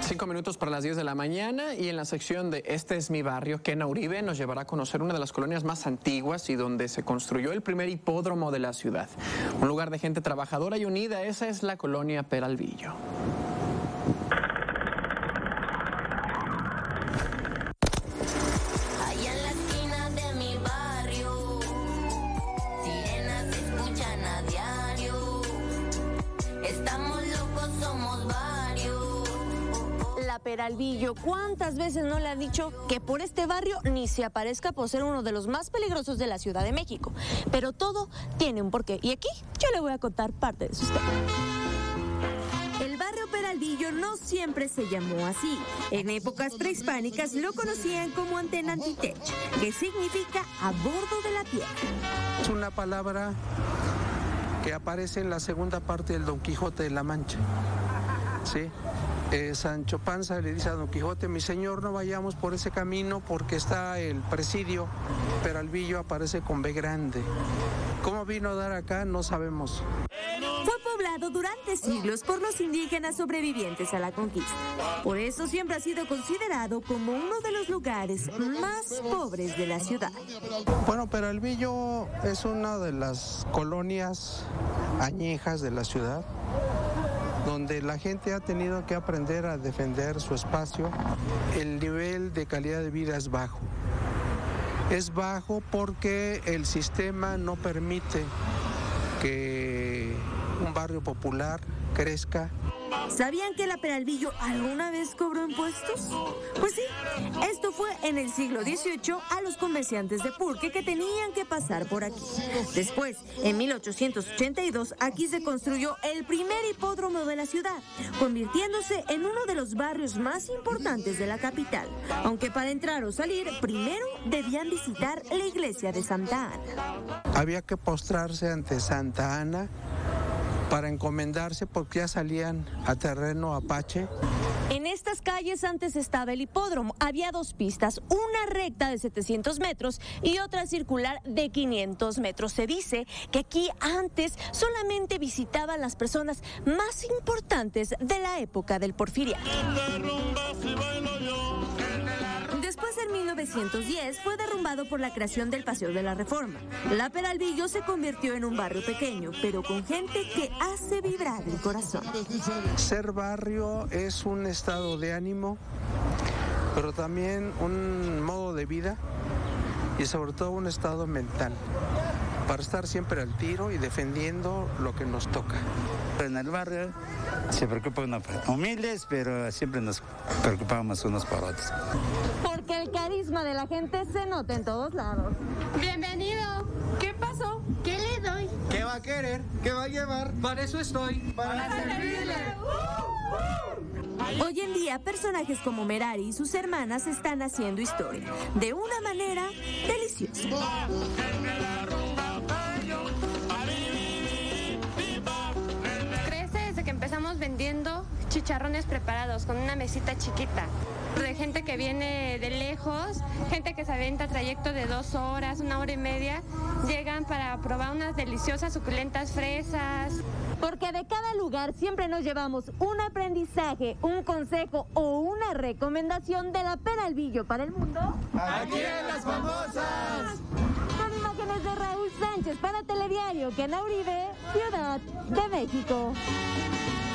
5 minutos para las 10 de la mañana y en la sección de Este es mi barrio, Kena Uribe nos llevará a conocer una de las colonias más antiguas y donde se construyó el primer hipódromo de la ciudad. Un lugar de gente trabajadora y unida, esa es la colonia Peralvillo. Peralvillo, ¿cuántas veces no le han dicho que por este barrio ni se aparezca por ser uno de los más peligrosos de la Ciudad de México? Pero todo tiene un porqué y aquí yo le voy a contar parte de su historia. El barrio Peralvillo no siempre se llamó así. En épocas prehispánicas lo conocían como Antena Antitech, que significa a bordo de la tierra. Es una palabra que aparece en la segunda parte del Don Quijote de la Mancha. ¿Sí? Sancho Panza le dice a Don Quijote: mi señor, no vayamos por ese camino porque está el presidio. Peralvillo aparece con B grande. ¿Cómo vino a dar acá? No sabemos. Fue poblado durante siglos por los indígenas sobrevivientes a la conquista. Por eso siempre ha sido considerado como uno de los lugares más pobres de la ciudad. Bueno, Peralvillo es una de las colonias añejas de la ciudad, donde la gente ha tenido que aprender a defender su espacio. El nivel de calidad de vida es bajo. Es bajo porque el sistema no permite que un barrio popular crezca. ¿Sabían que la Peralvillo alguna vez cobró impuestos? Pues sí, esto fue en el siglo XVIII a los comerciantes de pulque que tenían que pasar por aquí. Después, en 1882, aquí se construyó el primer hipódromo de la ciudad, convirtiéndose en uno de los barrios más importantes de la capital. Aunque para entrar o salir, primero debían visitar la iglesia de Santa Ana. Había que postrarse ante Santa Ana para encomendarse porque ya salían a terreno apache. En estas calles antes estaba el hipódromo. Había dos pistas, una recta de 700 metros y otra circular de 500 metros. Se dice que aquí antes solamente visitaban las personas más importantes de la época del Porfiriato. Después, en 1910, fue derrumbado por la creación del Paseo de la Reforma. La Peralvillo se convirtió en un barrio pequeño, pero con gente que hace vibrar el corazón. Ser barrio es un estado de ánimo, pero también un modo de vida y sobre todo un estado mental, para estar siempre al tiro y defendiendo lo que nos toca. En el barrio se preocupa uno, humildes, pero siempre nos preocupamos unos por otros. Porque el carisma de la gente se nota en todos lados. Bienvenido. ¿Qué pasó? ¿Qué le doy? ¿Qué va a querer? ¿Qué va a llevar? Para eso estoy. Para servirle. Hoy en día, personajes como Merari y sus hermanas están haciendo historia, de una manera deliciosa. Crece desde que empezamos vendiendo chicharrones preparados con una mesita chiquita. De gente que viene de lejos, gente que se avienta trayecto de 2 horas, 1 hora y media, llegan para probar unas deliciosas suculentas fresas. Porque de cada lugar siempre nos llevamos un aprendizaje, un consejo o una recomendación de la Peralvillo para el mundo. ¡Aquí en Las Famosas! Con imágenes de Raúl Sánchez para Telediario, Kena Uribe, Ciudad de México.